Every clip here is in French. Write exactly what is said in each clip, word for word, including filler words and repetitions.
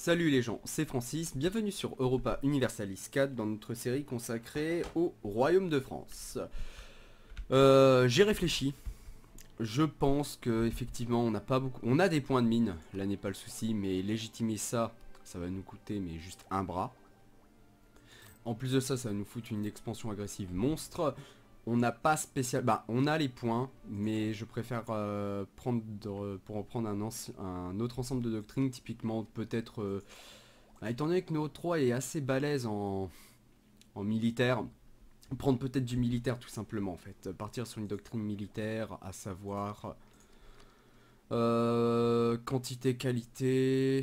Salut les gens, c'est Francis, bienvenue sur Europa Universalis quatre dans notre série consacrée au Royaume de France. Euh, j'ai réfléchi, je pense que effectivement on n'a pas beaucoup, on a des points de mine, là n'est pas le souci, mais légitimer ça, ça va nous coûter mais juste un bras. En plus de ça, ça va nous foutre une expansion agressive monstre. On n'a pas spécial, bah on a les points, mais je préfère euh, prendre de, pour en prendre un, un autre ensemble de doctrines, typiquement peut-être, euh, bah, étant donné que Néo trois est assez balèze en, en militaire, prendre peut-être du militaire tout simplement en fait, partir sur une doctrine militaire, à savoir euh, quantité, qualité.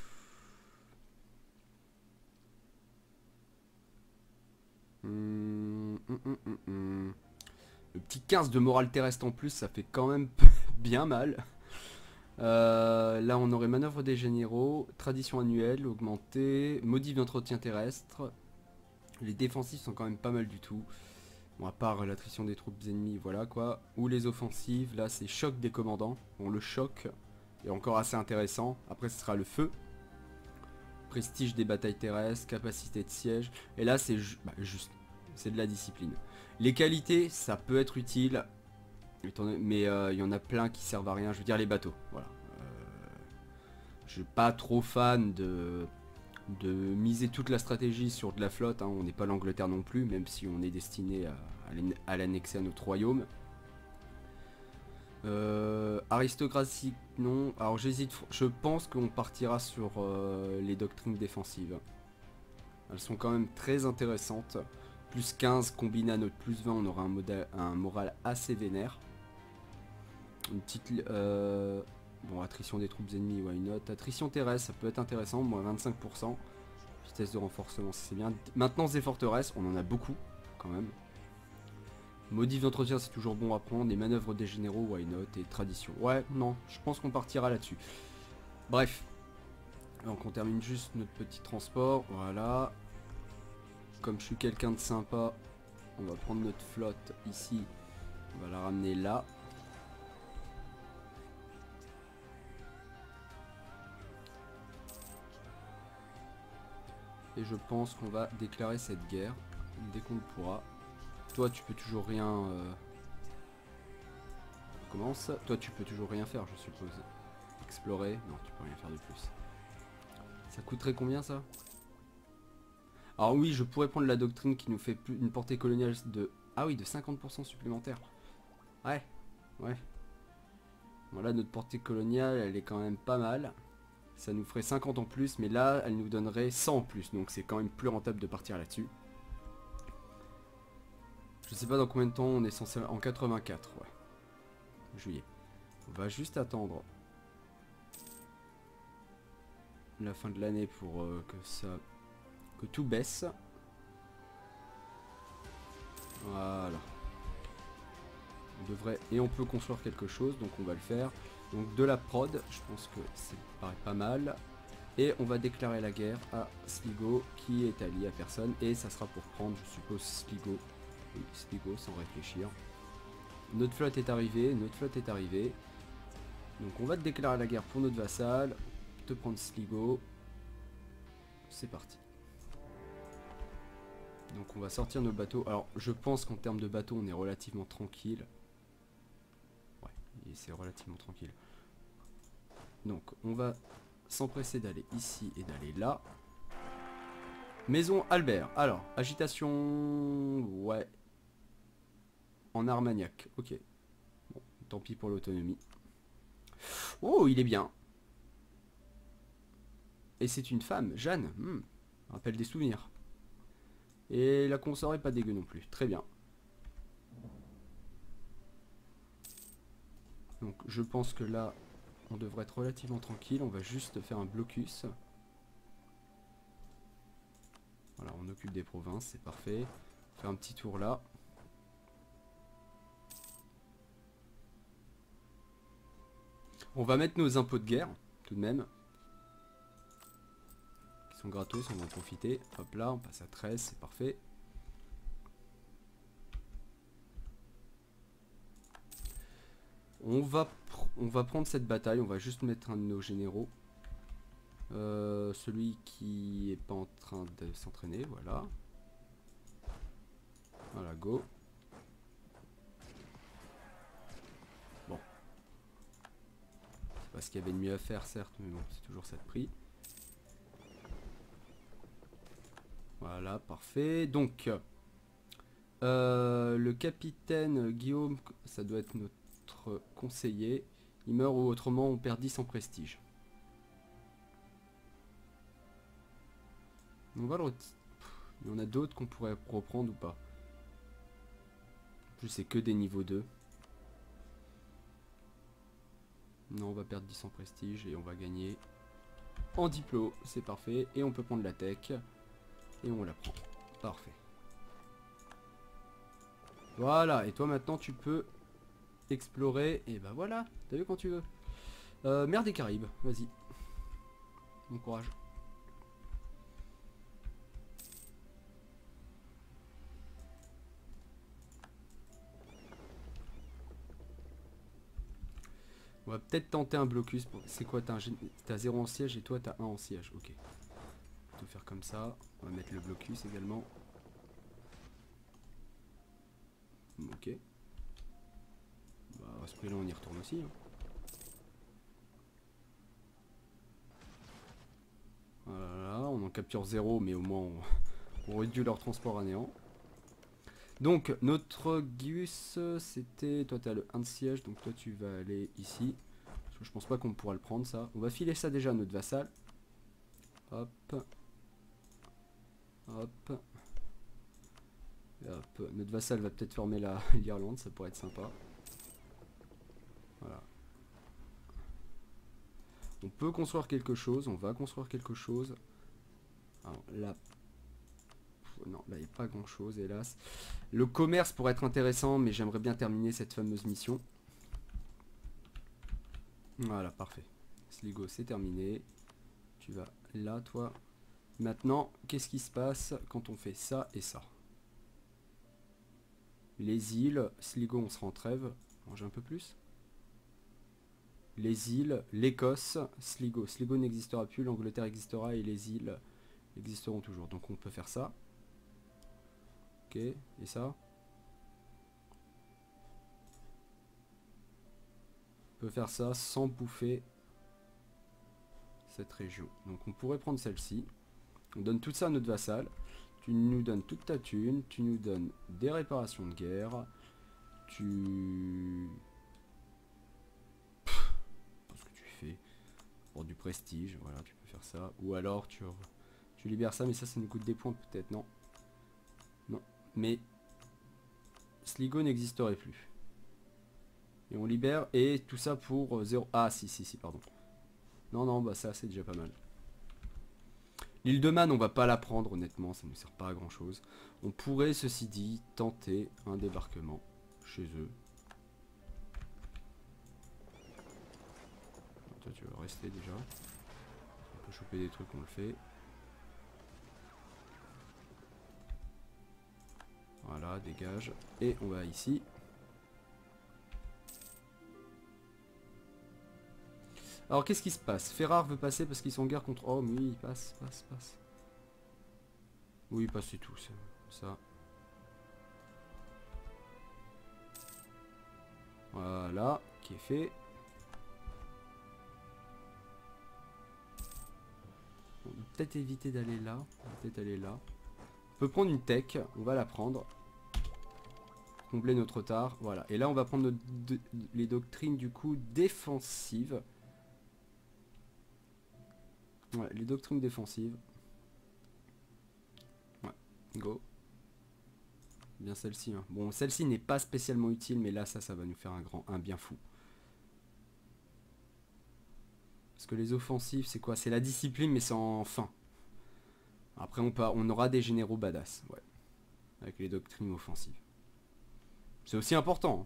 Hum, hum, hum, hum, hum. Le petit quinze de morale terrestre en plus, ça fait quand même bien mal. Euh, là, on aurait manœuvre des généraux, tradition annuelle augmentée, modif d'entretien terrestre. Les défensifs sont quand même pas mal du tout. Bon, à part l'attrition des troupes ennemies, voilà quoi. Ou les offensives, là c'est choc des commandants. Bon, le choc est encore assez intéressant. Après, ce sera le feu. Prestige des batailles terrestres, capacité de siège. Et là, c'est ju bah, juste, c'est de la discipline. Les qualités, ça peut être utile. Mais il euh, y en a plein qui servent à rien. Je veux dire les bateaux. Voilà. Euh, je suis pas trop fan de, de miser toute la stratégie sur de la flotte. Hein. On n'est pas l'Angleterre non plus, même si on est destiné à, à l'annexer à notre royaume. Euh, aristocratie, non. Alors j'hésite. Je pense qu'on partira sur euh, les doctrines défensives. Elles sont quand même très intéressantes. Plus quinze combiné à notre plus vingt, on aura un, modèle, un moral assez vénère. Une petite... Euh, bon, attrition des troupes ennemies, why not. Attrition terrestre, ça peut être intéressant, moins vingt-cinq pour cent. Vitesse de renforcement, c'est bien. Maintenance des forteresses, on en a beaucoup, quand même. Modif d'entretien, c'est toujours bon à prendre. Les manœuvres des généraux, why not. Et tradition. Ouais, non, je pense qu'on partira là-dessus. Bref. Donc on termine juste notre petit transport, voilà. Comme je suis quelqu'un de sympa, on va prendre notre flotte ici. On va la ramener là. Et je pense qu'on va déclarer cette guerre dès qu'on le pourra. Toi tu peux toujours rien... Euh... Comment ça? Toi tu peux toujours rien faire je suppose. Explorer? Non, tu peux rien faire de plus. Ça coûterait combien ça? Alors oui, je pourrais prendre la doctrine qui nous fait plus une portée coloniale de... Ah oui, de cinquante pour cent supplémentaire. Ouais, ouais. Voilà, notre portée coloniale, elle est quand même pas mal. Ça nous ferait cinquante en plus, mais là, elle nous donnerait cent en plus. Donc c'est quand même plus rentable de partir là-dessus. Je sais pas dans combien de temps on est censé... En quatre-vingt-quatre, ouais. Juillet. On va juste attendre la fin de l'année pour euh, que ça... que tout baisse. Voilà. On devrait... Et on peut construire quelque chose, donc on va le faire. Donc de la prod, je pense que ça paraît pas mal. Et on va déclarer la guerre à Sligo, qui est allié à personne. Et ça sera pour prendre, je suppose, Sligo. Oui, Sligo, sans réfléchir. Notre flotte est arrivée, notre flotte est arrivée. Donc on va te déclarer la guerre pour notre vassal. Te prendre Sligo. C'est parti. Donc on va sortir nos bateaux. Alors je pense qu'en termes de bateaux, on est relativement tranquille. Ouais, c'est relativement tranquille. Donc on va s'empresser d'aller ici et d'aller là. Maison Albert. Alors, agitation... Ouais. En Armagnac. Ok. Bon, tant pis pour l'autonomie. Oh, il est bien. Et c'est une femme, Jeanne. Hmm. Rappelle des souvenirs. Et la consort est pas dégueu non plus. Très bien. Donc je pense que là, on devrait être relativement tranquille. On va juste faire un blocus. Voilà, on occupe des provinces, c'est parfait. On va faire un petit tour là. On va mettre nos impôts de guerre, tout de même. Qui sont gratos, on va en profiter. Hop là, on passe à treize, c'est parfait. On va, on va prendre cette bataille, on va juste mettre un de nos généraux. Euh, celui qui est pas en train de s'entraîner, voilà. Voilà, go. Bon. C'est pas ce qu'il y avait de mieux à faire, certes, mais bon, c'est toujours ça de prix. Voilà, parfait. Donc, euh, le capitaine Guillaume, ça doit être notre conseiller. Il meurt ou autrement on perd dix en prestige. On va le retirer. Il y en a d'autres qu'on pourrait reprendre ou pas. En plus, c'est que des niveaux deux. Non, on va perdre dix en prestige et on va gagner en diplôme. C'est parfait. Et on peut prendre la tech. Et on la prend. Parfait. Voilà. Et toi, maintenant, tu peux explorer. Et bah voilà. T'as vu quand tu veux. Euh, mer des Caraïbes. Vas-y. Bon courage. On va peut-être tenter un blocus. C'est quoi? T'as un... zéro en siège et toi t'as un en siège. Ok. On peut faire comme ça. On va mettre le blocus également. Ok. Bah, à ce prix là on y retourne aussi. Hein. Voilà, on en capture zéro mais au moins on, on réduit leur transport à néant. Donc notre Gus c'était... Toi t'as le un de siège donc toi tu vas aller ici. Parce que je pense pas qu'on pourra le prendre ça. On va filer ça déjà à notre vassal. Hop. Hop. Hop. Notre vassal va peut-être former la l'Irlande, ça pourrait être sympa. Voilà. On peut construire quelque chose, on va construire quelque chose. Alors là... Non, là il n'y a pas grand chose hélas. Le commerce pourrait être intéressant mais j'aimerais bien terminer cette fameuse mission. Voilà, parfait. Sligo c'est terminé. Tu vas là toi. Maintenant, qu'est-ce qui se passe quand on fait ça et ça? Les îles, Sligo on sera en trêve. Manger un peu plus. Les îles, l'Écosse, Sligo. Sligo n'existera plus, l'Angleterre existera et les îles existeront toujours. Donc on peut faire ça. Ok, et ça? On peut faire ça sans bouffer cette région. Donc on pourrait prendre celle-ci. On donne tout ça à notre vassal. Tu nous donnes toute ta thune. Tu nous donnes des réparations de guerre. Tu... Pff, ce que tu fais. Pour du prestige. Voilà, tu peux faire ça. Ou alors tu, tu libères ça. Mais ça, ça nous coûte des points peut-être. Non. Non. Mais Sligo n'existerait plus. Et on libère. Et tout ça pour zéro. Ah si, si, si, pardon. Non, non, bah ça c'est déjà pas mal. L'île de Man, on va pas la prendre, honnêtement, ça ne nous sert pas à grand chose. On pourrait, ceci dit, tenter un débarquement chez eux. Toi, tu vas rester déjà. On peut choper des trucs, on le fait. Voilà, dégage. Et on va ici. Alors, qu'est-ce qui se passe? Ferrar veut passer parce qu'ils sont en guerre contre... Oh, mais oui, passe, passe, passe. Oui, passe, c'est tout, ça. Voilà, qui est fait. On va peut-être éviter d'aller là. On va peut-être aller là. On peut prendre une tech, on va la prendre. Combler notre retard, voilà. Et là, on va prendre notre, de, les doctrines, du coup, défensives. Ouais, les doctrines défensives. Ouais, go. Bien celle-ci. Hein. Bon, celle-ci n'est pas spécialement utile, mais là, ça, ça va nous faire un grand, un bien fou. Parce que les offensives, c'est quoi? C'est la discipline, mais sans fin. Après, on, peut, on aura des généraux badass, ouais. Avec les doctrines offensives. C'est aussi important. Hein.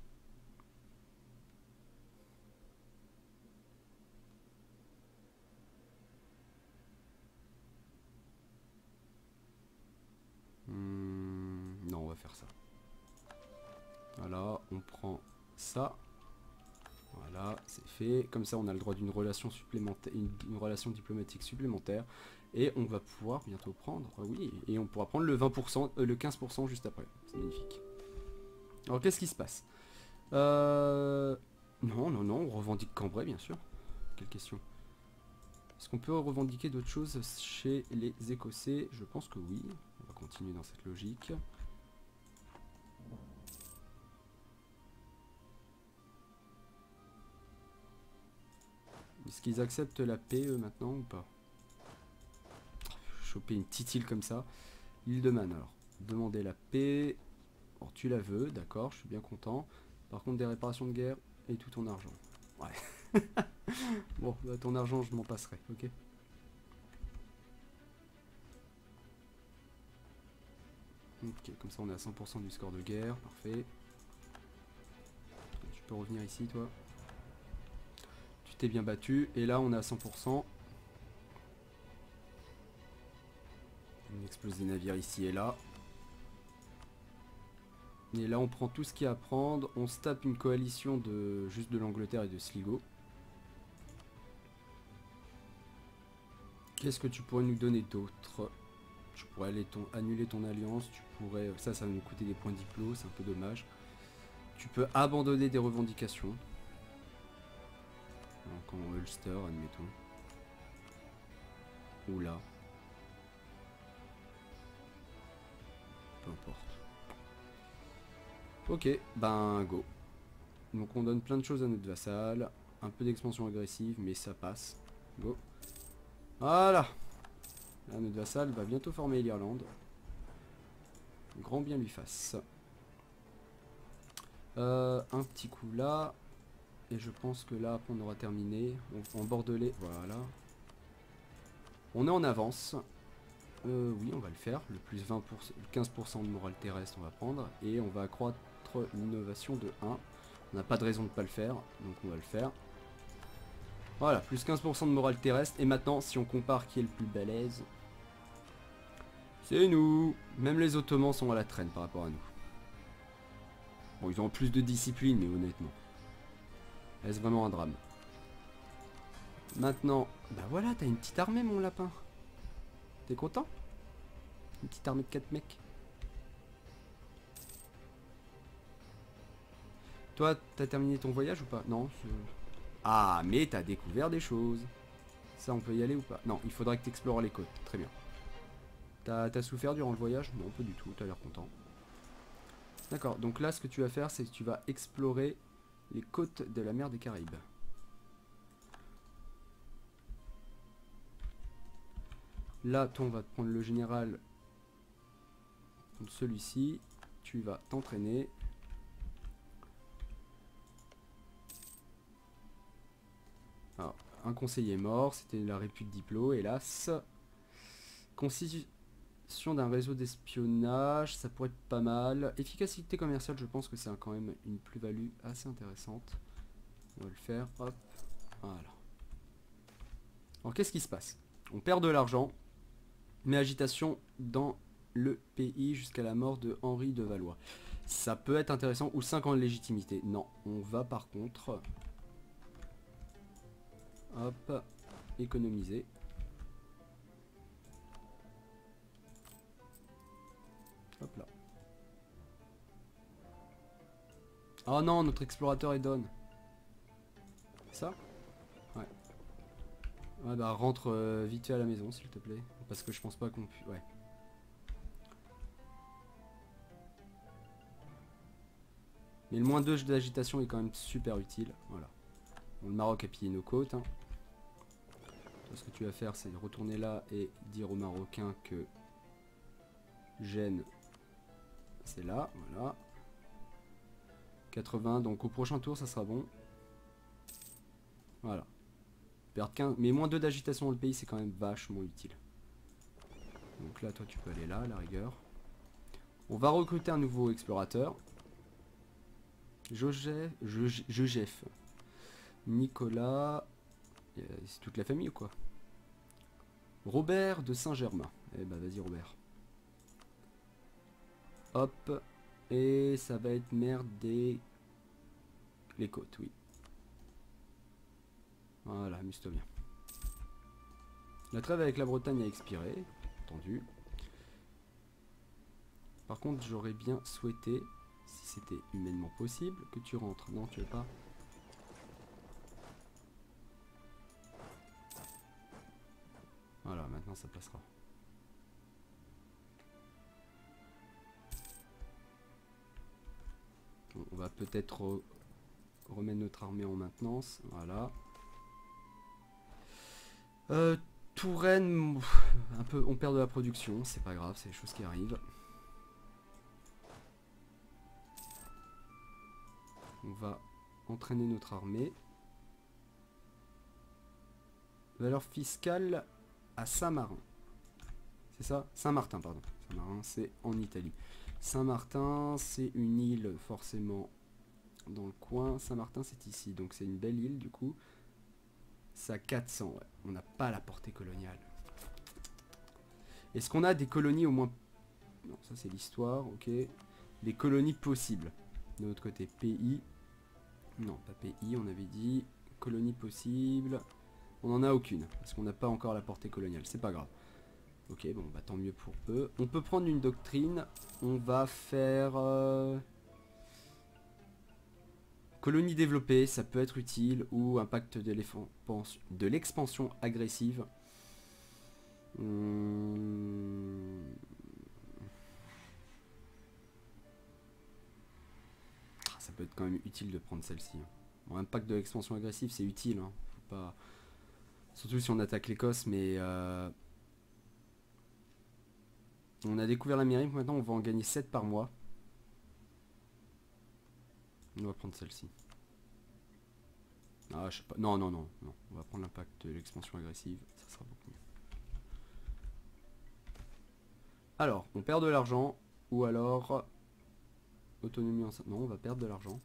Hmm, non, on va faire ça. Voilà, on prend ça. Voilà, c'est fait. Comme ça, on a le droit d'une relation supplémentaire, une, une relation diplomatique supplémentaire. Et on va pouvoir bientôt prendre, euh, oui, et on pourra prendre le vingt pour cent, euh, le quinze pour cent juste après. C'est magnifique. Alors, qu'est-ce qui se passe? euh... Non, non, non, on revendique Cambrai, bien sûr. Quelle question? Est-ce qu'on peut revendiquer d'autres choses chez les Écossais? Je pense que oui. On va continuer dans cette logique. Est-ce qu'ils acceptent la paix eux, maintenant ou pas? Choper une petite île comme ça. L'île de Man alors. Demander la paix. Or tu la veux, d'accord, je suis bien content. Par contre des réparations de guerre et tout ton argent. Ouais. Bon, bah, ton argent je m'en passerai, ok. Ok, comme ça on est à cent pour cent du score de guerre, parfait. Tu peux revenir ici toi. Tu t'es bien battu, et là on est à cent pour cent. On explose des navires ici et là. Et là on prend tout ce qu'il y a à prendre, on se tape une coalition de juste de l'Angleterre et de Sligo. Qu'est-ce que tu pourrais nous donner d'autre? Tu pourrais aller ton, annuler ton alliance, tu pourrais... Ça, ça va nous coûter des points diplo, c'est un peu dommage. Tu peux abandonner des revendications. Donc en Ulster, admettons. Ou là. Peu importe. Ok, ben go. Donc on donne plein de choses à notre vassal. Un peu d'expansion agressive, mais ça passe. Go. Voilà. Là, notre vassal va bientôt former l'Irlande. Grand bien lui fasse. Euh, un petit coup là. Et je pense que là, on aura terminé. En Bordelais, voilà. On est en avance. Euh, oui, on va le faire. Le plus vingt pour cent, quinze pour cent de morale terrestre, on va prendre. Et on va accroître l'innovation de un. On n'a pas de raison de ne pas le faire. Donc on va le faire. Voilà, plus quinze pour cent de morale terrestre. Et maintenant, si on compare qui est le plus balèze, c'est nous. Même les Ottomans sont à la traîne par rapport à nous. Bon, ils ont plus de discipline, mais honnêtement. Est-ce vraiment un drame? Maintenant, bah voilà, t'as une petite armée, mon lapin. T'es content? Une petite armée de quatre mecs. Toi, t'as terminé ton voyage ou pas? Non. Ah, mais t'as découvert des choses. Ça, on peut y aller ou pas? Non, il faudra que t'explores les côtes. Très bien. T'as souffert durant le voyage? Non, pas du tout. T'as l'air content. D'accord, donc là, ce que tu vas faire, c'est que tu vas explorer les côtes de la mer des Caraïbes. Là, toi, on va te prendre le général. Celui-ci. Tu vas t'entraîner. Alors, un conseiller mort, c'était la République Diplo, hélas. Constitution d'un réseau d'espionnage, ça pourrait être pas mal. Efficacité commerciale, je pense que c'est quand même une plus-value assez intéressante. On va le faire, hop, voilà. Alors qu'est-ce qui se passe? On perd de l'argent, mais agitation dans le pays jusqu'à la mort de Henri de Valois. Ça peut être intéressant, ou cinq ans de légitimité. Non, on va par contre... Hop, économiser. Hop là. Oh non, notre explorateur est down. Ça? Ouais. Ouais bah rentre euh, vite fait à la maison s'il te plaît. Parce que je pense pas qu'on puisse... Ouais. Mais le moins deux d'agitation est quand même super utile. Voilà. Bon, le Maroc a pillé nos côtes. Hein. Toi, ce que tu vas faire, c'est retourner là et dire aux Marocains que Gênes, c'est là. Voilà. quatre-vingts, donc au prochain tour, ça sera bon. Voilà. Perdre quinze, mais moins deux d'agitation dans le pays, c'est quand même vachement utile. Donc là, toi, tu peux aller là, à la rigueur. On va recruter un nouveau explorateur. Joseph, Joseph, Nicolas, c'est toute la famille ou quoi? Robert de Saint-Germain. Eh bah vas-y Robert. Hop, et ça va être maire des... Les côtes, oui. Voilà, amuse-toi bien. La trêve avec la Bretagne a expiré, entendu. Par contre, j'aurais bien souhaité, si c'était humainement possible, que tu rentres. Non, tu veux pas? Voilà, maintenant ça passera. Bon, on va peut-être re remettre notre armée en maintenance. Voilà. Euh, Touraine, un peu, on perd de la production, c'est pas grave, c'est des choses qui arrivent. On va entraîner notre armée. Valeur fiscale à Saint-Marin. C'est ça? Saint-Martin, pardon. Saint-Marin, c'est en Italie. Saint-Martin, c'est une île forcément dans le coin. Saint-Martin, c'est ici. Donc c'est une belle île du coup. C'est à quatre cents, ouais. On n'a pas la portée coloniale. Est-ce qu'on a des colonies au moins... Non, ça c'est l'histoire, ok. Des colonies possibles. De l'autre côté, pays. Non, pas pays, on avait dit. Colonie possible. On n'en a aucune, parce qu'on n'a pas encore la portée coloniale. C'est pas grave. Ok, bon, bah tant mieux pour eux. On peut prendre une doctrine. On va faire... Euh... Colonie développée, ça peut être utile. Ou un pacte de l'expansion agressive. Hum... Ça peut être quand même utile de prendre celle-ci. Bon, un pacte de l'expansion agressive, c'est utile. Hein. Faut pas... Surtout si on attaque l'Écosse, mais... Euh... On a découvert l'Amérique, maintenant on va en gagner sept par mois. On va prendre celle-ci. Ah, je sais pas. Non, non, non, non. On va prendre l'impact de l'expansion agressive, ça sera beaucoup mieux. Alors, on perd de l'argent, ou alors... Autonomie en... Non, on va perdre de l'argent.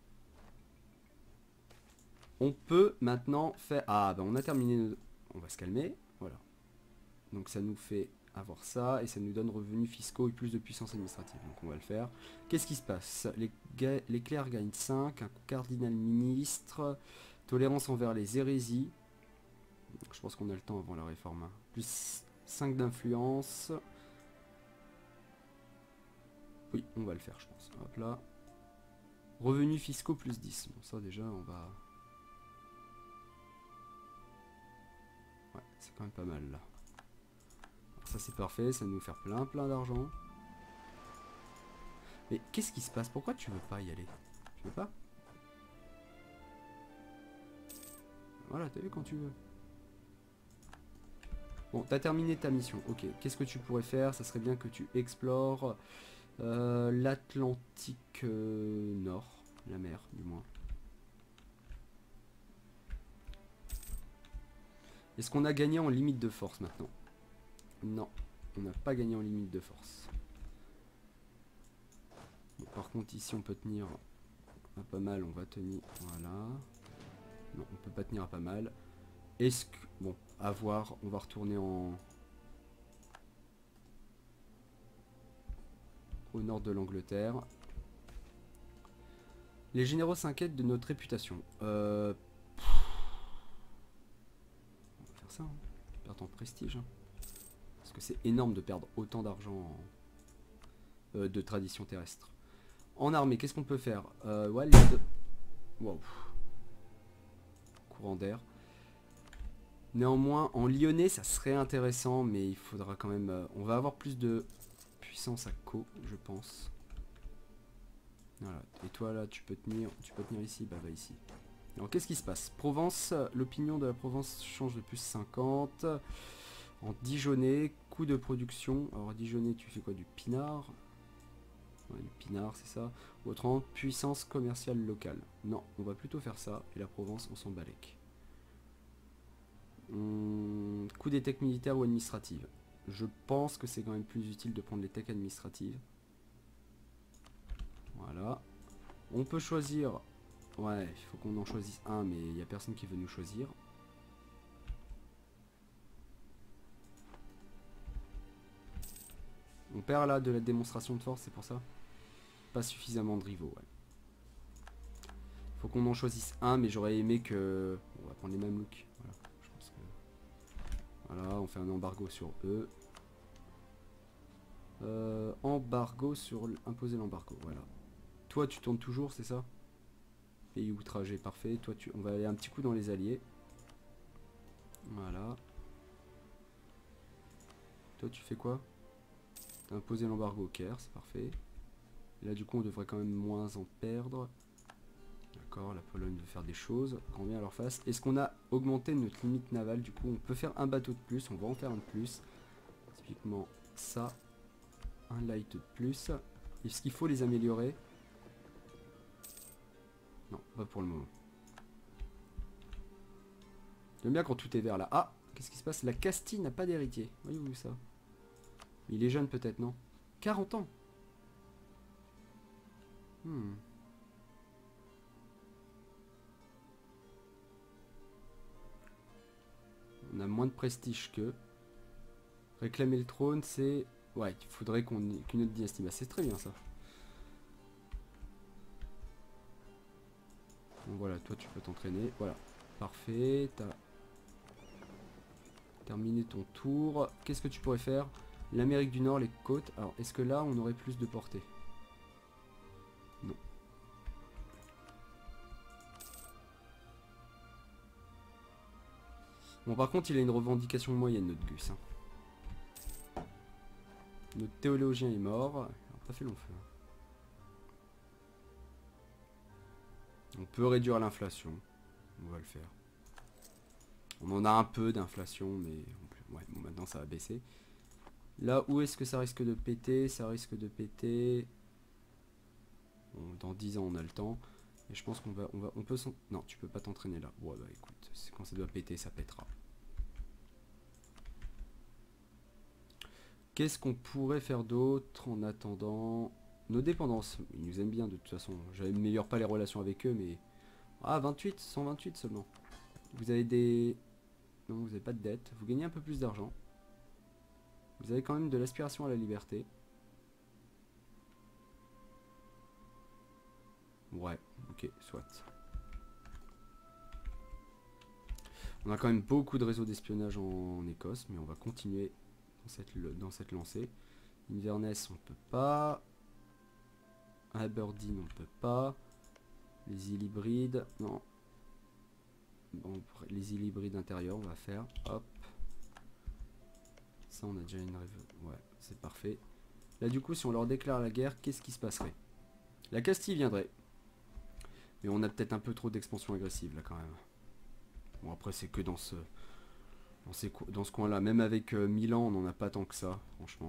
On peut maintenant faire... Ah, ben on a terminé... Nos... On va se calmer, voilà. Donc ça nous fait... avoir ça et ça nous donne revenus fiscaux et plus de puissance administrative, donc on va le faire. Qu'est-ce qui se passe? Les, les clercs gagnent cinq, un cardinal ministre, tolérance envers les hérésies, je pense qu'on a le temps avant la réforme, hein. Plus cinq d'influence, oui on va le faire je pense. Hop là, revenus fiscaux plus dix, bon ça déjà on va, ouais c'est quand même pas mal là. Ça c'est parfait, ça va nous faire plein plein d'argent. Mais qu'est-ce qui se passe? Pourquoi tu veux pas y aller? Tu veux pas? Voilà, t'as vu quand tu veux. Bon, t'as terminé ta mission. Ok, qu'est-ce que tu pourrais faire? Ça serait bien que tu explores euh, l'Atlantique euh, Nord, la mer du moins. Est-ce qu'on a gagné en limite de force maintenant? Non, on n'a pas gagné en limite de force. Bon, par contre ici on peut tenir à pas mal, on va tenir, voilà. Non, on peut pas tenir à pas mal. Est-ce que, bon, à voir, on va retourner en... au nord de l'Angleterre. Les généraux s'inquiètent de notre réputation. Euh... On va faire ça, hein. Perdre en prestige, hein. Parce que c'est énorme de perdre autant d'argent en... euh, de tradition terrestre. En armée, qu'est-ce qu'on peut faire? euh, ouais, les deux... Wow. Courant d'air. Néanmoins, en lyonnais, ça serait intéressant, mais il faudra quand même... Euh, on va avoir plus de puissance à Co, je pense. Voilà. Et toi, là, tu peux tenir, tu peux tenir ici, bah va ici. Alors, qu'est-ce qui se passe? Provence, l'opinion de la Provence change de plus cinquante. En Dijonais, coût de production. Alors, Dijonais, tu fais quoi? Du pinard? Ouais, du pinard, c'est ça. Autrement, puissance commerciale locale. Non, on va plutôt faire ça. Et la Provence, on s'en balèque. Hum, coût des techs militaires ou administratives. Je pense que c'est quand même plus utile de prendre les techs administratives. Voilà. On peut choisir... Ouais, il faut qu'on en choisisse un, mais il n'y a personne qui veut nous choisir. On perd là de la démonstration de force, c'est pour ça? Pas suffisamment de rivaux, ouais. Faut qu'on en choisisse un, mais j'aurais aimé que... On va prendre les Mamelouks. Voilà, je pense que... Voilà, on fait un embargo sur eux. Euh, embargo sur... Imposer l'embargo, voilà. Toi, tu tournes toujours, c'est ça? Pays outragé, parfait. Toi, tu... on va aller un petit coup dans les alliés. Voilà. Toi, tu fais quoi? T'as imposé l'embargo au Caire, c'est parfait. Et là, du coup, on devrait quand même moins en perdre. D'accord, la Pologne veut faire des choses. Quand on vient à leur face. Est-ce qu'on a augmenté notre limite navale? Du coup, on peut faire un bateau de plus. On va en faire un de plus. Typiquement, ça. Un light de plus. Est-ce qu'il faut les améliorer? Non, pas pour le moment. J'aime bien quand tout est vert là. Ah, qu'est-ce qui se passe? La Castille n'a pas d'héritier. Voyez-vous ça? Il est jeune peut-être, non? quarante ans. Hmm. On a moins de prestige qu'eux. Réclamer le trône, c'est... Ouais, il faudrait qu'on ait qu'une autre dynastie. Bah, c'est très bien ça. Bon, voilà, toi tu peux t'entraîner. Voilà, parfait. T'as terminé ton tour. Qu'est-ce que tu pourrais faire? L'Amérique du Nord, les côtes. Alors, est-ce que là, on aurait plus de portée? Non. Bon, par contre, il a une revendication moyenne, notre Gus. Hein. Notre théologien est mort. Alors, pas fait long feu. On peut réduire l'inflation. On va le faire. On en a un peu d'inflation, mais ouais, bon, maintenant ça va baisser. Là, où est-ce que ça risque de péter? Ça risque de péter... Bon, dans dix ans, on a le temps. Et je pense qu'on va... On va on peut s'en... Non, tu peux pas t'entraîner là. Ouais, bah écoute, quand ça doit péter, ça pètera. Qu'est-ce qu'on pourrait faire d'autre en attendant... Nos dépendances. Ils nous aiment bien de toute façon. J'améliore pas les relations avec eux, mais... Ah, vingt-huit, cent vingt-huit seulement. Vous avez des... Non, vous n'avez pas de dette. Vous gagnez un peu plus d'argent. Vous avez quand même de l'aspiration à la liberté. Ouais, ok, soit. On a quand même beaucoup de réseaux d'espionnage en, en Écosse, mais on va continuer dans cette, dans cette lancée. Inverness, on peut pas. Aberdeen, on peut pas. Les îles hybrides, non. Bon, les îles hybrides intérieures, on va faire. Hop. Ça, on a déjà une rêve. Ouais, c'est parfait. Là, du coup, si on leur déclare la guerre, qu'est-ce qui se passerait? La Castille viendrait. Mais on a peut-être un peu trop d'expansion agressive, là, quand même. Bon, après, c'est que dans ce... Dans, ces, dans ce coin-là. Même avec euh, Milan, on n'en a pas tant que ça, franchement.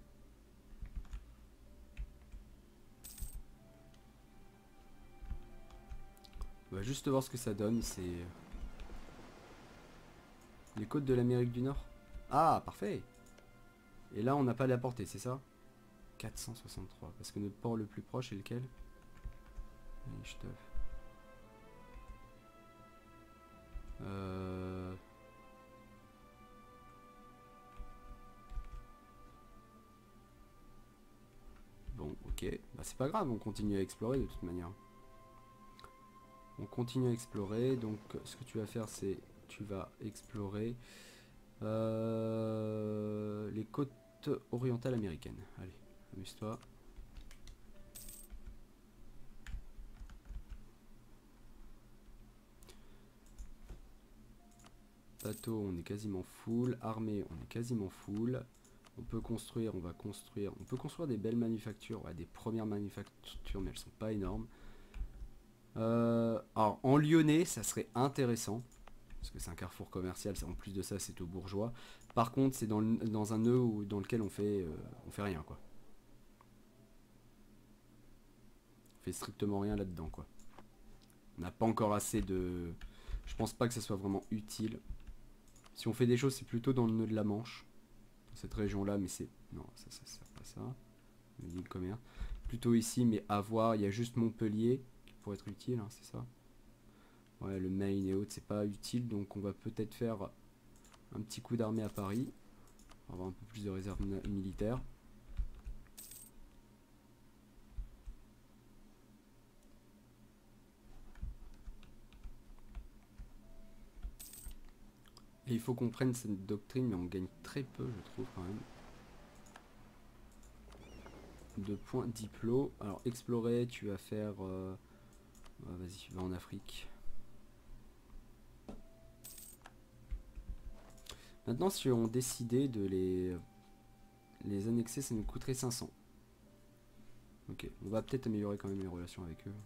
On va juste voir ce que ça donne. C'est... Les côtes de l'Amérique du Nord. Ah, parfait. Et là, on n'a pas la portée, c'est ça? quatre cent soixante-trois. Parce que notre port le plus proche est lequel? Euh... Bon, ok. Bah, c'est pas grave, on continue à explorer de toute manière. On continue à explorer. Donc, ce que tu vas faire, c'est... Tu vas explorer... Euh... les côtes orientales américaines. Allez, amuse-toi. Bateau, on est quasiment full. Armée, on est quasiment full. On peut construire, on va construire. On peut construire des belles manufactures. Ouais, des premières manufactures, mais elles sont pas énormes. Euh, alors, en lyonnais, ça serait intéressant. Parce que c'est un carrefour commercial. En plus de ça, c'est aux bourgeois. Par contre, c'est dans, dans un nœud où, dans lequel on fait, euh, on fait rien, quoi. On fait strictement rien là-dedans, quoi. On n'a pas encore assez de... Je pense pas que ça soit vraiment utile. Si on fait des choses, c'est plutôt dans le nœud de la Manche. Dans cette région-là, mais c'est... Non, ça, ça, ça, pas ça. Le commerce. Plutôt ici, mais à voir. Il y a juste Montpellier qui pourrait être utile, hein, c'est ça. Ouais, le Maine et autres, c'est pas utile. Donc on va peut-être faire un petit coup d'armée à Paris. On va avoir un peu plus de réserve militaire. Et il faut qu'on prenne cette doctrine, mais on gagne très peu, je trouve, quand même. De points diplo. Alors, explorer, tu vas faire... Euh... Ouais, vas-y, va en Afrique. Maintenant, si on décidait de les... Les annexer, ça nous coûterait cinq cents. Ok, on va peut-être améliorer quand même les relations avec eux.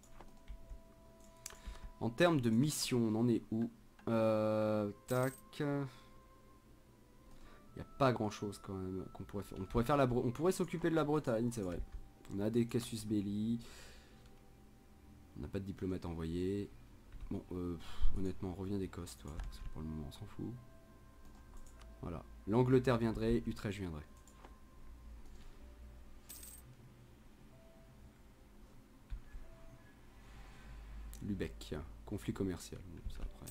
En termes de mission, on en est où? euh, Tac. Il n'y a pas grand chose quand même qu'on pourrait faire. On pourrait faire la Bre- on pourrait s'occuper de la Bretagne, c'est vrai. On a des casus belli. On n'a pas de diplomate envoyé. Bon, euh, pff, honnêtement, on revient d'Écosse, toi. Parce que pour le moment, on s'en fout. Voilà. L'Angleterre viendrait, Utrecht viendrait. Lubeck, conflit commercial. Bon, ça après.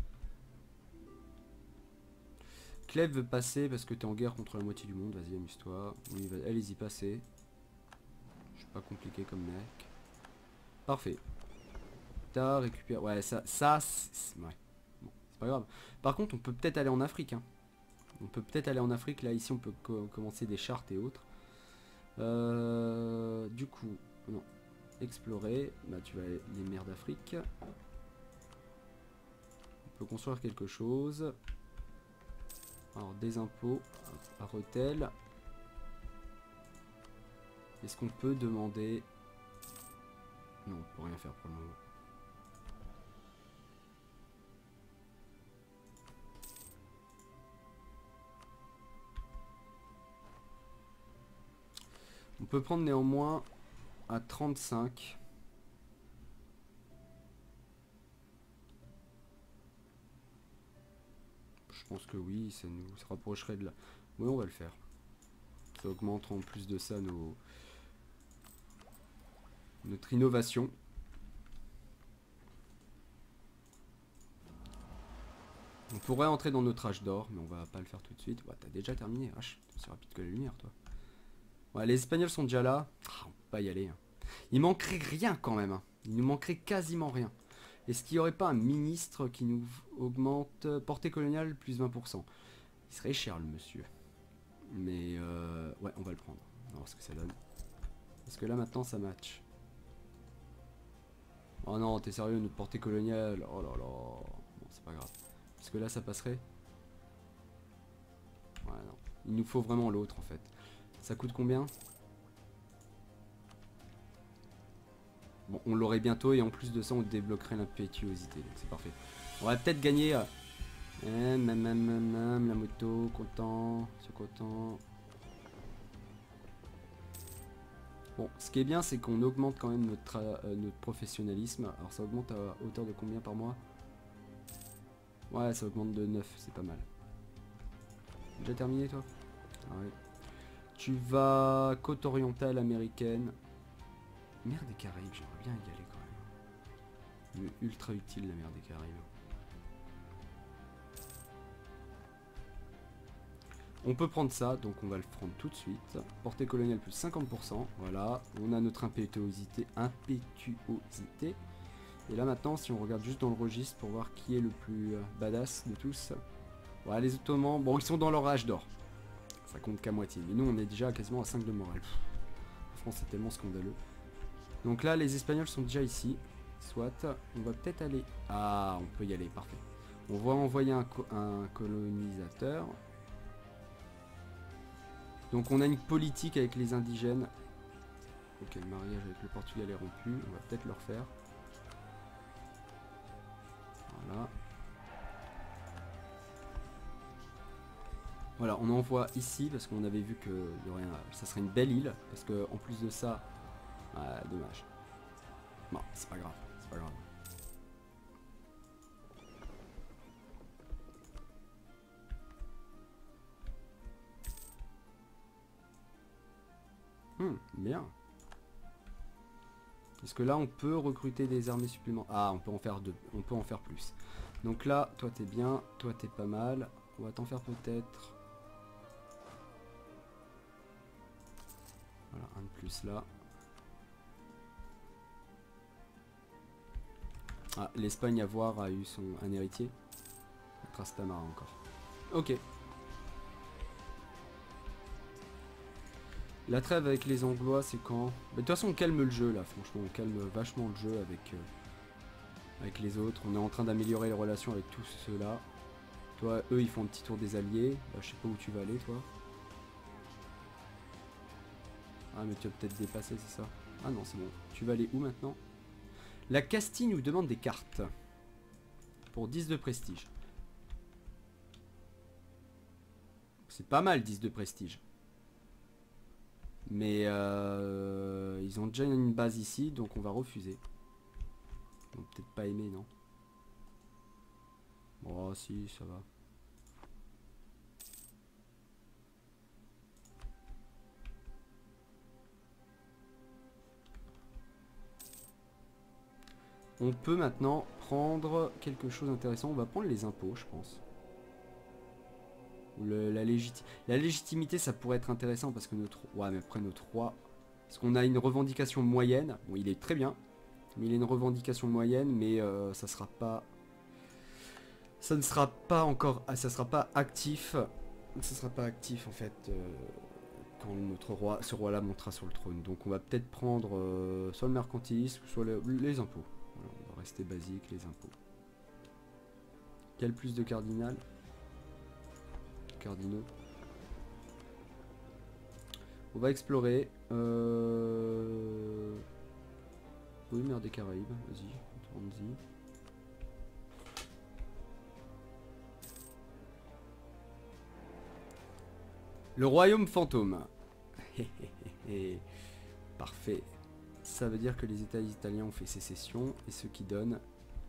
Clèves veut passer parce que t'es en guerre contre la moitié du monde. Vas-y, amuse-toi. Oui, va... allez-y, passez. Je suis pas compliqué comme mec. Parfait. T'as récupéré. Ouais, ça, ça, c'est... ouais. Bon, c'est pas grave. Par contre, on peut peut-être aller en Afrique. Hein. On peut peut-être aller en Afrique. Là, ici, on peut co commencer des chartes et autres. Euh, du coup, non. Explorer. Bah, tu vas aller les mers d'Afrique. On peut construire quelque chose. Alors, des impôts à Rethel. Est-ce qu'on peut demander... Non, on peut rien faire pour le moment. On peut prendre néanmoins à trente-cinq. Je pense que oui, ça nous se rapprocherait de là. Oui, on va le faire. Ça augmente en plus de ça nos... notre innovation. On pourrait entrer dans notre âge d'or, mais on va pas le faire tout de suite. Ouais, t'as déjà terminé, H. C'est rapide que la lumière, toi. Ouais, les Espagnols sont déjà là. Ah, on peut pas y aller. Hein. Il manquerait rien quand même. Hein. Il nous manquerait quasiment rien. Est-ce qu'il n'y aurait pas un ministre qui nous augmente portée coloniale plus vingt pour cent? Il serait cher le monsieur. Mais euh, ouais, on va le prendre. On va voir ce que ça donne. Parce que là maintenant ça match. Oh non, t'es sérieux, notre portée coloniale? Oh là là. Bon, c'est pas grave. Parce que là ça passerait. Ouais, non. Il nous faut vraiment l'autre en fait. Ça coûte combien? Bon, on l'aurait bientôt et en plus de ça, on débloquerait l'impétuosité. Donc c'est parfait. On va peut-être gagner. Euh... Eh, même, même, même, même, la moto, content, c'est content. Bon, ce qui est bien, c'est qu'on augmente quand même notre, euh, notre professionnalisme. Alors ça augmente à hauteur de combien par mois? Ouais, ça augmente de neuf, c'est pas mal. Déjà terminé toi? Ah ouais. Tu vas côte orientale américaine. Mer des Caraïbes, j'aimerais bien y aller quand même. Mais ultra utile la mer des Caraïbes. On peut prendre ça, donc on va le prendre tout de suite. Portée coloniale plus cinquante pour cent, voilà. On a notre impétuosité, impétuosité. Et là maintenant, si on regarde juste dans le registre pour voir qui est le plus euh, badass de tous. Voilà, les Ottomans, bon, ils sont dans leur âge d'or. Ça compte qu'à moitié. Mais nous, on est déjà quasiment à cinq de morale. Pff, la France, c'est tellement scandaleux. Donc là, les Espagnols sont déjà ici. Soit, on va peut-être aller... Ah, on peut y aller, parfait. On va envoyer un, co un colonisateur. Donc on a une politique avec les indigènes. Ok, le mariage avec le Portugal est rompu. On va peut-être le refaire. Voilà. Voilà, on envoie ici parce qu'on avait vu que y aurait un, ça serait une belle île. Parce que en plus de ça... Ah, dommage. Bon, c'est pas grave, c'est pas grave. Hmm, bien. Est-ce que là on peut recruter des armées supplémentaires? Ah, on peut en faire deux, on peut en faire plus. Donc là, toi t'es bien, toi t'es pas mal. On va t'en faire peut-être. Voilà, un de plus là. Ah, l'Espagne à voir a eu son un héritier. Trastamara encore. Ok. La trêve avec les Anglois, c'est quand? Bah, de toute façon, on calme le jeu là, franchement, on calme vachement le jeu avec, euh, avec les autres. On est en train d'améliorer les relations avec tous ceux-là. Toi, eux, ils font un petit tour des alliés. Bah, je sais pas où tu vas aller, toi. Ah, mais tu vas peut-être dépasser, c'est ça? Ah non, c'est bon. Tu vas aller où maintenant? La Castille nous demande des cartes. Pour dix de prestige. C'est pas mal, dix de prestige. Mais euh, ils ont déjà une base ici, donc on va refuser. Ils vont peut-être pas aimer, non? Oh si, ça va. On peut maintenant prendre quelque chose d'intéressant. On va prendre les impôts, je pense. Le, la, légiti la légitimité, ça pourrait être intéressant parce que notre... Ouais, mais après notre roi... Parce qu'on a une revendication moyenne. Bon, il est très bien. Mais il a une revendication moyenne, mais euh, ça sera pas... Ça ne sera pas encore... Ah, ça sera pas actif. Ça sera pas actif, en fait, euh, quand notre roi, ce roi-là montera sur le trône. Donc on va peut-être prendre euh, soit le mercantilisme, soit le, les impôts. Voilà, on va rester basique, les impôts. Quel plus de cardinal? Cardinaux. On va explorer. Euh... Oui, mer des Caraïbes. Vas-y, tourne-y. Le royaume fantôme. Parfait. Ça veut dire que les États italiens ont fait sécession. Et ce qui donne...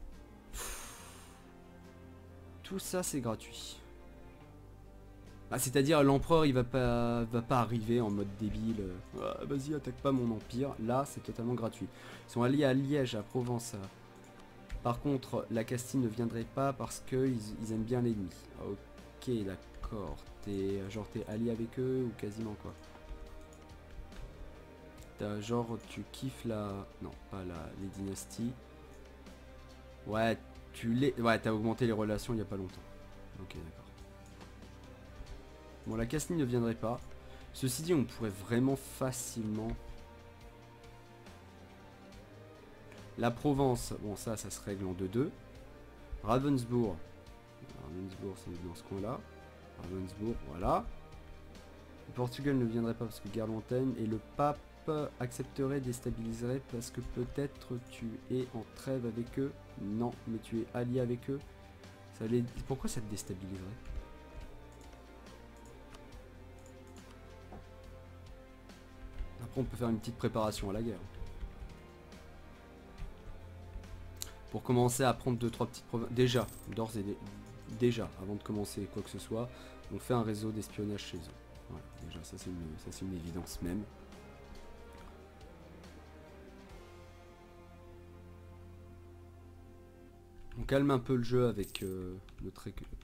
Tout ça, c'est gratuit. Ah, c'est-à-dire l'empereur il va pas va pas arriver en mode débile. Ah, vas-y, attaque pas mon empire. Là, c'est totalement gratuit. Ils sont alliés à Liège, à Provence. Par contre, la Castille ne viendrait pas parce qu'ils ils aiment bien l'ennemi. Ok, d'accord. T'es genre t'es allié avec eux ou quasiment quoi? T'as genre tu kiffes la... Non, pas la... les dynasties. Ouais, tu les... Ouais, t'as augmenté les relations il y a pas longtemps. Ok, d'accord. Bon, la Castille ne viendrait pas. Ceci dit, on pourrait vraiment facilement... La Provence, bon ça, ça se règle en deux deux. Ravensbourg. Ravensbourg, c'est dans ce coin-là. Ravensbourg, voilà. Le Portugal ne viendrait pas parce que guerre lointaine. Et le pape accepterait, déstabiliserait parce que peut-être tu es en trêve avec eux. Non, mais tu es allié avec eux. Ça les... Pourquoi ça te déstabiliserait? Après, on peut faire une petite préparation à la guerre. Pour commencer à prendre deux trois petites provinces. Déjà, d'ores et dé... déjà, avant de commencer quoi que ce soit, on fait un réseau d'espionnage chez eux. Voilà, déjà, ça c'est une... ça, c'est une évidence même. On calme un peu le jeu avec euh, notre...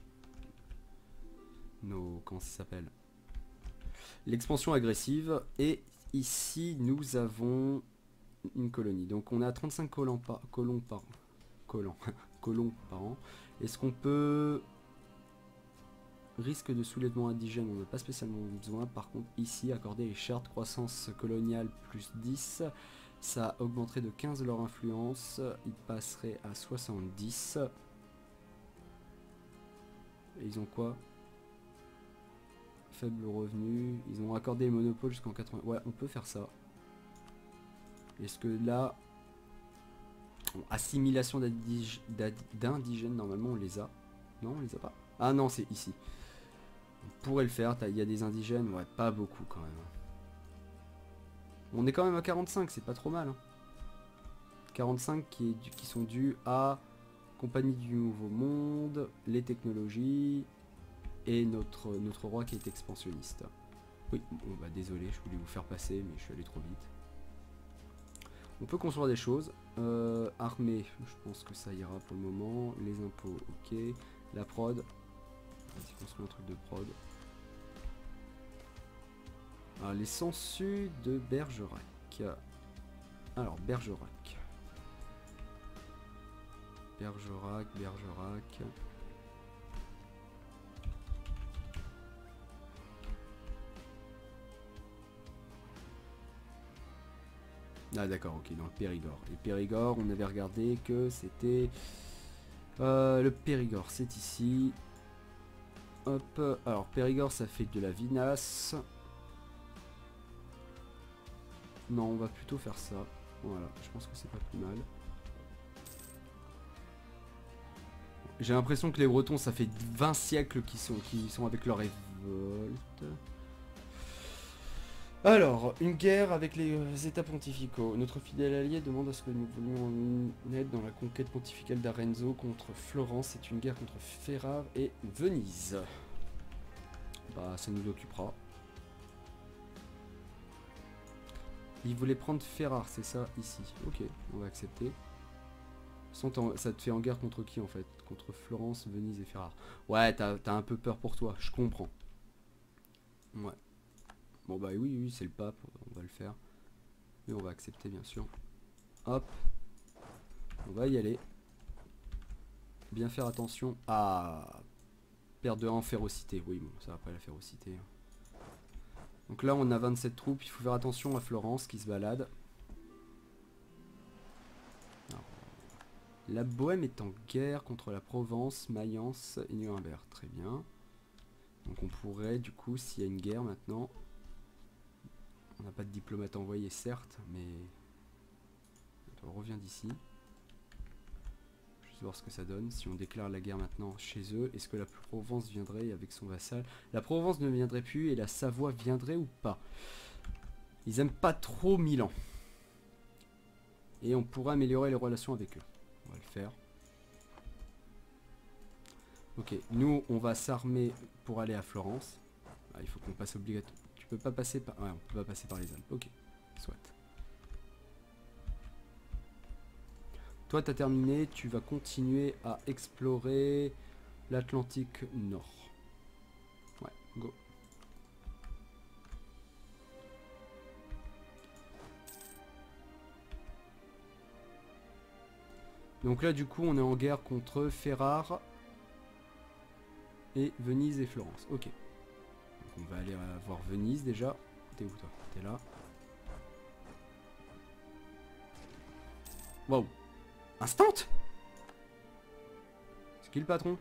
Nos... Comment ça s'appelle? L'expansion agressive. Et ici, nous avons une colonie. Donc on a trente-cinq colons par, colons par, colons, colons par an. Est-ce qu'on peut... Risque de soulèvement indigène, on n'a pas spécialement besoin. Par contre, ici, accorder les chartes croissance coloniale plus dix, ça augmenterait de quinze leur influence. Ils passeraient à soixante-dix. Et ils ont quoi? Faible revenu. Ils ont accordé les monopoles jusqu'en quatre-vingts. Ouais, on peut faire ça. Est-ce que là... Bon, assimilation d'indigènes, normalement on les a. Non, on les a pas. Ah non, c'est ici. On pourrait le faire. Il y a des indigènes. Ouais, pas beaucoup quand même. On est quand même à quarante-cinq, c'est pas trop mal. Hein. quarante-cinq qui, est, qui sont dus à Compagnie du Nouveau Monde, les technologies et notre, notre roi qui est expansionniste. Oui, bon bah désolé, je voulais vous faire passer, mais je suis allé trop vite. On peut construire des choses. Euh, armée, je pense que ça ira pour le moment. Les impôts, ok. La prod. Vas-y, construire un truc de prod. Alors, les sangsues de Bergerac. Alors, Bergerac. Bergerac, Bergerac. Ah d'accord, ok, dans le Périgord. Et Périgord, on avait regardé que c'était... Euh, le Périgord, c'est ici. Hop, alors Périgord, ça fait de la vinasse. Non, on va plutôt faire ça. Voilà, je pense que c'est pas plus mal. J'ai l'impression que les Bretons, ça fait vingt siècles qu'ils sont, qu'ils sont avec leur révolte. Alors, une guerre avec les États pontificaux. Notre fidèle allié demande à ce que nous voulions en aide dans la conquête pontificale d'Arenzo contre Florence. C'est une guerre contre Ferrare et Venise. Bah, ça nous occupera. Il voulait prendre Ferrare, c'est ça, ici. Ok, on va accepter. Ça te fait en guerre contre qui, en fait? Contre Florence, Venise et Ferrare. Ouais, t'as un peu peur pour toi, je comprends. Ouais. Bon bah oui, oui, c'est le pape, on va le faire. Mais on va accepter, bien sûr. Hop. On va y aller. Bien faire attention à... Perte de un en férocité. Oui, bon, ça va pas la férocité. Donc là, on a vingt-sept troupes. Il faut faire attention à Florence qui se balade. Alors, la Bohème est en guerre contre la Provence, Mayence et Nuremberg. Très bien. Donc on pourrait, du coup, s'il y a une guerre maintenant... On n'a pas de diplomate envoyé, certes, mais... On revient d'ici. Juste voir ce que ça donne. Si on déclare la guerre maintenant chez eux, est-ce que la Provence viendrait avec son vassal? La Provence ne viendrait plus et la Savoie viendrait ou pas? Ils aiment pas trop Milan. Et on pourra améliorer les relations avec eux. On va le faire. Ok, nous on va s'armer pour aller à Florence. Ah, il faut qu'on passe obligatoire. Tu peux pas passer par... Ouais, on peut pas passer par les Alpes. Ok, soit. Toi, tu as terminé, tu vas continuer à explorer l'Atlantique Nord. Ouais, go. Donc là, du coup, on est en guerre contre Ferrare et Venise et Florence. Ok. Donc on va aller voir Venise déjà. T'es où toi? T'es là. Wow. Instant. C'est qui le patron?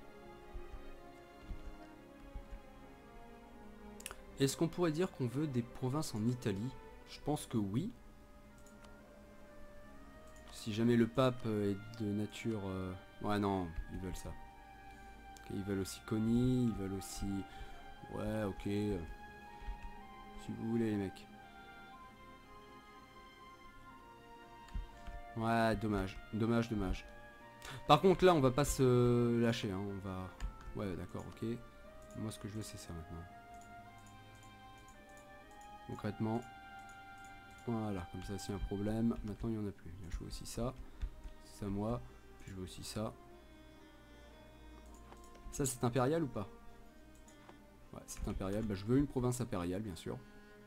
Est-ce qu'on pourrait dire qu'on veut des provinces en Italie? Je pense que oui. Si jamais le pape est de nature... Euh... Ouais non, ils veulent ça. Okay, ils veulent aussi Coni, ils veulent aussi... Ouais, ok. Si vous voulez les mecs. Ouais, dommage. Dommage, dommage. Par contre là, on va pas se lâcher. Hein. On va... Ouais, d'accord, ok. Moi, ce que je veux, c'est ça maintenant. Concrètement... Voilà, comme ça, s'il y a un problème... Maintenant, il n'y en a plus. Je veux aussi ça. Ça, moi. Puis je veux aussi ça. Ça, c'est impérial ou pas? Ouais, c'est impérial. Bah, je veux une province impériale, bien sûr.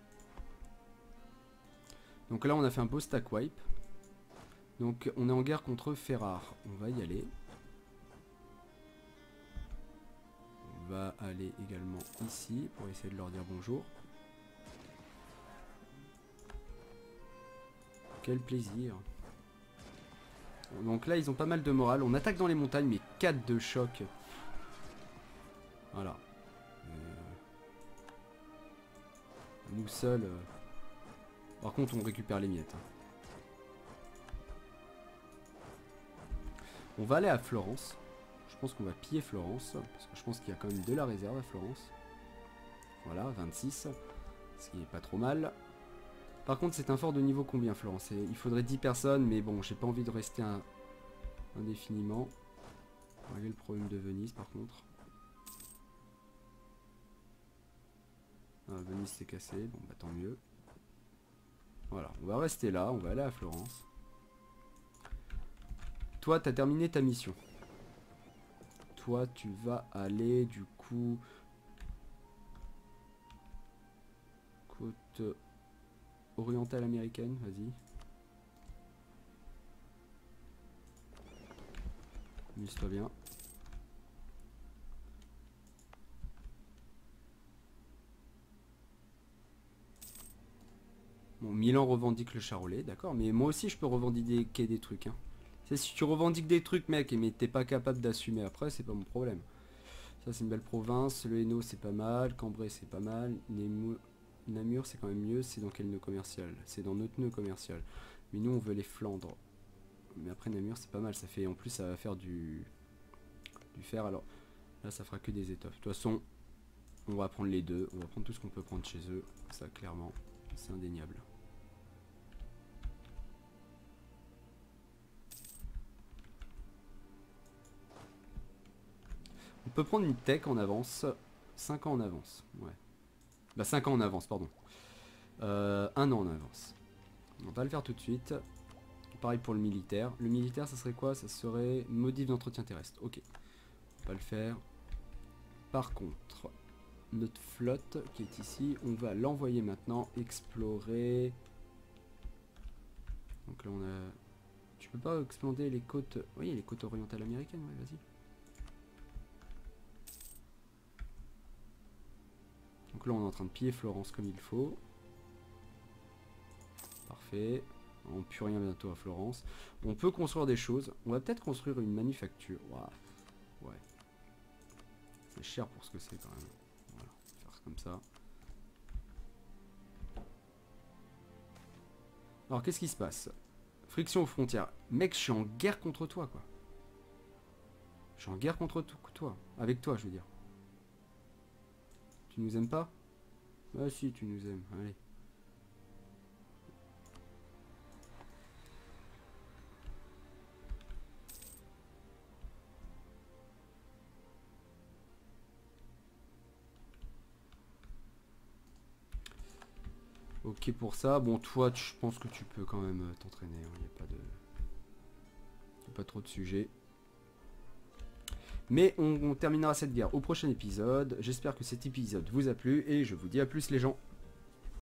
Donc là, on a fait un beau stack wipe. Donc, on est en guerre contre Ferrare. On va y aller. On va aller également ici pour essayer de leur dire bonjour. Quel plaisir. Donc là, ils ont pas mal de morale. On attaque dans les montagnes, mais quatre de choc. Voilà. Euh... Nous seuls... Euh... Par contre, on récupère les miettes. On va aller à Florence. Je pense qu'on va piller Florence. Parce que je pense qu'il y a quand même de la réserve à Florence. Voilà, vingt-six. Ce qui n'est pas trop mal. Par contre, c'est un fort de niveau combien, Florence? Il faudrait dix personnes, mais bon, j'ai pas envie de rester un... indéfiniment. On va régler le problème de Venise, par contre. Ah, Venise s'est cassé, bon bah tant mieux. Voilà, on va rester là, on va aller à Florence. Toi, t'as terminé ta mission. Toi, tu vas aller, du coup... Côte... orientale américaine, vas-y. Amuse-toi bien. Bon, Milan revendique le Charolais, d'accord, mais moi aussi je peux revendiquer des trucs. Hein. Si tu revendiques des trucs, mec, mais t'es pas capable d'assumer après, c'est pas mon problème. Ça, c'est une belle province. Le Hainaut, c'est pas mal. Cambrai, c'est pas mal. Namur, Namur c'est quand même mieux. C'est dans quel nœud commercial? C'est dans notre nœud commercial. Mais nous, on veut les Flandres. Mais après, Namur, c'est pas mal. Ça fait, en plus, ça va faire du, du fer. Alors, là, ça fera que des étoffes. De toute façon, on va prendre les deux. On va prendre tout ce qu'on peut prendre chez eux. Ça, clairement, c'est indéniable. On peut prendre une tech en avance. cinq ans en avance. Ouais. Bah cinq ans en avance, pardon. Euh, un an en avance. On va le faire tout de suite. Pareil pour le militaire. Le militaire, ça serait quoi? Ça serait modif d'entretien terrestre. Ok. On va le faire. Par contre, notre flotte qui est ici, on va l'envoyer maintenant explorer. Donc là, on a... Tu peux pas explorer les côtes... Oui, les côtes orientales américaines, ouais, vas-y. Donc là, on est en train de piller Florence comme il faut. Parfait. On pue rien bientôt à Florence. On peut construire des choses. On va peut-être construire une manufacture. Wow. Ouais. C'est cher pour ce que c'est quand même. Voilà. Faire comme ça. Alors, qu'est-ce qui se passe? Friction aux frontières. Mec, je suis en guerre contre toi, quoi. Je suis en guerre contre toi. Avec toi, je veux dire. Tu nous aimes pas? Ah si, tu nous aimes. Allez. Ok pour ça. Bon, toi, je pense que tu peux quand même t'entraîner. Il n'y a pas de... Y a pas trop de sujets. Mais on, on terminera cette guerre au prochain épisode. J'espère que cet épisode vous a plu et je vous dis à plus les gens.